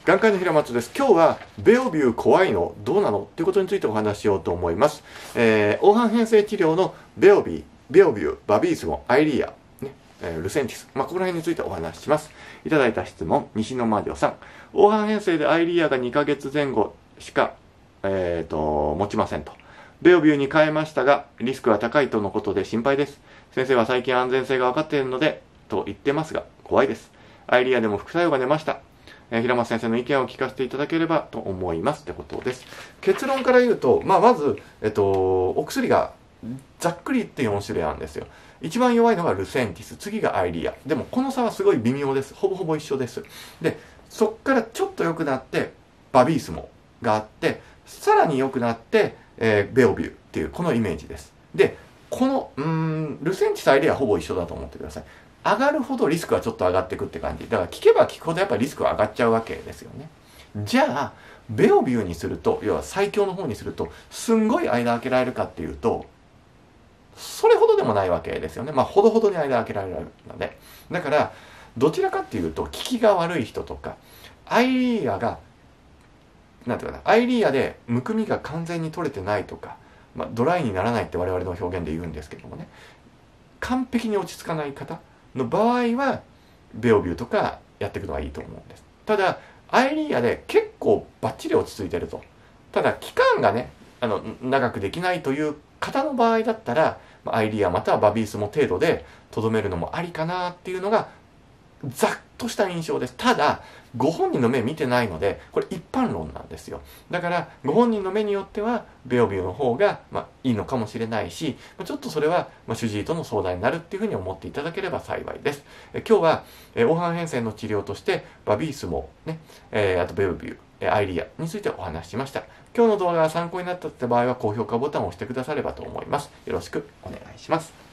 眼科医の平松です。今日はベオビュー怖いのどうなのということについてお話ししようと思います。黄斑変性治療のベオビュー、バビースモ、アイリーア、ルセンティス、ここら辺についてお話しします。いただいた質問、西野魔女さん。黄斑変性でアイリーアが2ヶ月前後しか、持ちませんと。ベオビューに変えましたが、リスクが高いとのことで心配です。先生は最近安全性が分かっているので、と言ってますが、怖いです。アイリーアでも副作用が出ました。平松先生の意見を聞かせていただければと思いますってことです。結論から言うと、まず、お薬がざっくり言って4種類あるんですよ。一番弱いのがルセンティス、次がアイリーア。でもこの差はすごい微妙です。ほぼほぼ一緒です。で、そっからちょっと良くなって、バビースモがあって、さらに良くなって、ベオビューっていうこのイメージです。で、このルセンティス、アイリーアはほぼ一緒だと思ってください。上がるほどリスクはちょっと上がっていくって感じ。だから聞けば聞くほどやっぱりリスクは上がっちゃうわけですよね。じゃあ、ベオビューにすると、要は最強の方にすると、すんごい間開けられるかっていうと、それほどでもないわけですよね。ほどほどに間開けられるので。だから、どちらかっていうと、効きが悪い人とか、アイリーアが、なんていうかな、アイリーアでむくみが完全に取れてないとか、ドライにならないって我々の表現で言うんですけどもね、完璧に落ち着かない方の場合は、ベオビューとかやっていくのはいいと思うんです。ただ、アイリーアで結構バッチリ落ち着いてると。ただ、期間がね、長くできないという方の場合だったら、アイリーアまたはバビースモ程度でとどめるのもありかなっていうのが、ざっとした印象です。ただ、ご本人の目見てないので、これ一般論なんですよ。だから、ご本人の目によっては、ベオビューの方が、いいのかもしれないし、ちょっとそれは、主治医との相談になるっていうふうに思っていただければ幸いです。今日は、黄斑変性の治療として、バビースモ、あとベオビュー、アイリーアについてお話ししました。今日の動画が参考になったって場合は、高評価ボタンを押してくださればと思います。よろしくお願いします。